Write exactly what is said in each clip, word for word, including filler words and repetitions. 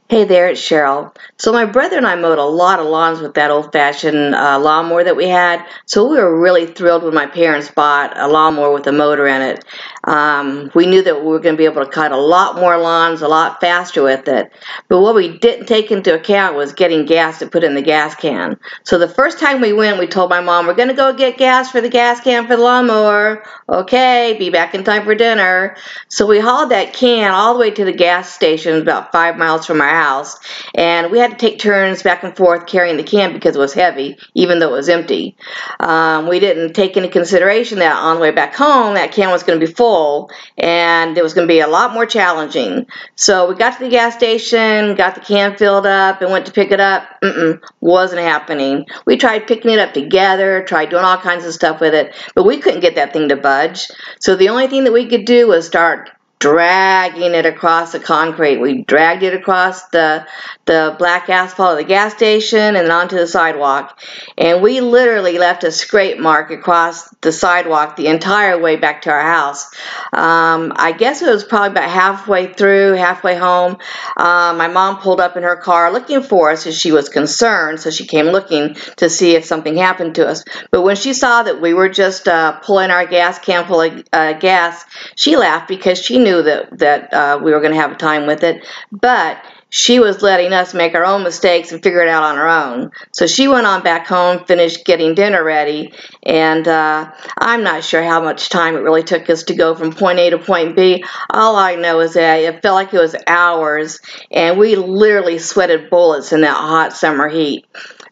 Hey there, it's Cheryl. So my brother and I mowed a lot of lawns with that old-fashioned uh, lawnmower that we had. So we were really thrilled when my parents bought a lawnmower with a motor in it. Um, we knew that we were going to be able to cut a lot more lawns a lot faster with it. But what we didn't take into account was getting gas to put in the gas can. So the first time we went, we told my mom, we're going to go get gas for the gas can for the lawnmower. Okay, be back in time for dinner. So we hauled that can all the way to the gas station about five miles from our house, and we had to take turns back and forth carrying the can because it was heavy, even though it was empty. Um, we didn't take into consideration that on the way back home, that can was going to be full, and it was going to be a lot more challenging. So we got to the gas station, got the can filled up, and went to pick it up. Mm-mm, wasn't happening. We tried picking it up together, tried doing all kinds of stuff with it, but we couldn't get that thing to budge. So the only thing that we could do was start dragging it across the concrete. We dragged it across the the black asphalt of the gas station and then onto the sidewalk. And we literally left a scrape mark across the sidewalk the entire way back to our house. Um, I guess it was probably about halfway through, halfway home. Uh, my mom pulled up in her car looking for us as she was concerned, so she came looking to see if something happened to us. But when she saw that we were just uh, pulling our gas can full of uh, gas, she laughed because she knew that, that uh, we were going to have a time with it. But she was letting us make our own mistakes and figure it out on our own. So she went on back home, finished getting dinner ready, and uh, I'm not sure how much time it really took us to go from point A to point B. All I know is that it felt like it was hours, and we literally sweated bullets in that hot summer heat.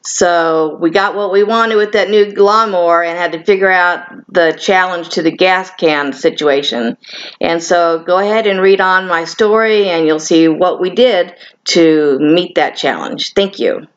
So we got what we wanted with that new lawnmower and had to figure out the challenge to the gas can situation. And so go ahead and read on my story and you'll see what we did to meet that challenge. Thank you.